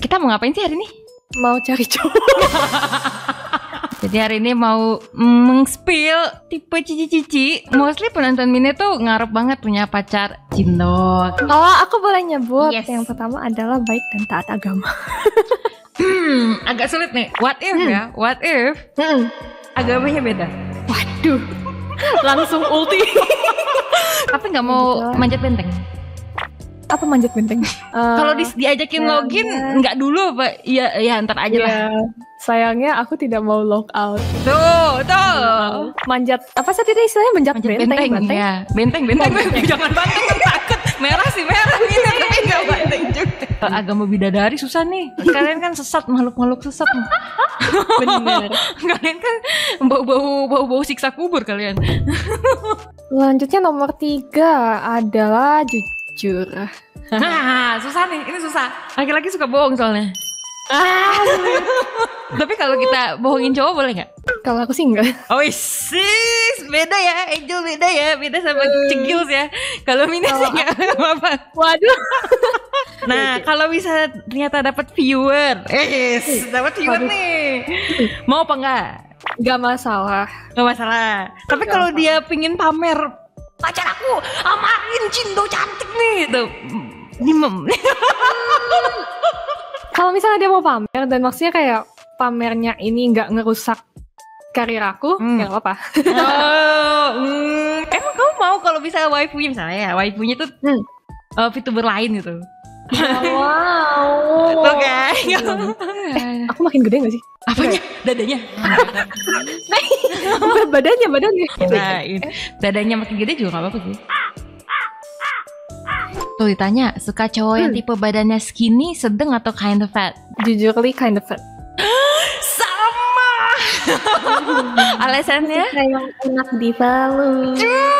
Kita mau ngapain sih hari ini? Mau cari cowok. Jadi hari ini mau meng-spill tipe cici-cici. Mostly penonton Mine tuh ngarep banget punya pacar cindok. Oh, aku boleh nyebut. Yes. Yang pertama adalah baik dan taat agama. Agak sulit nih. What if ya? What if agamanya beda? Waduh, langsung ulti. Tapi nggak mau manjat benteng. Apa manjat benteng? Kalau diajakin login nggak dulu apa? Iya ntar aja lah. Sayangnya aku tidak mau log out. Tuh. Manjat apa sih tadi istilahnya manjat benteng? Ya. Benteng. Jangan banteng kan takut. Merah ini tapi nggak banteng juga. Agama bidadari susah nih. Kalian kan sesat, makhluk sesat. Bener. Kalian kan bau siksa kubur kalian. Selanjutnya nomor 3 adalah jujur. Nah, susah nih. Ini susah. Laki-laki suka bohong soalnya. Tapi kalau kita bohongin cowok boleh nggak? Kalau aku sih enggak. Oh sis, beda ya, Angel beda sama Cegils ya. Kalau Mina sih nggak apa-apa. Waduh. Nah, kalau bisa ternyata dapat viewer, dapat viewer nih, mau apa nggak? Nggak masalah. Nggak masalah. Tapi kalau dia pingin pamer pacar aku, amarin Cindo cantik nih, tuh. Kalau misalnya dia mau pamer dan maksudnya kayak pamernya ini nggak ngerusak karir aku, ya nggak apa-apa. Emang kamu mau kalau bisa waifunya misalnya ya, waifunya tuh VTuber lain gitu. Wow. Tuh kan? Aku makin gede nggak sih? Apanya? Dadanya? Bukan badannya. Nah, dadanya makin gede juga nggak apa-apa sih. Tuh ditanya, suka cowok yang tipe badannya skinny, sedang atau kind of fat? Jujurly kind of fat. Sama. Alasannya? Kayak enak divalus.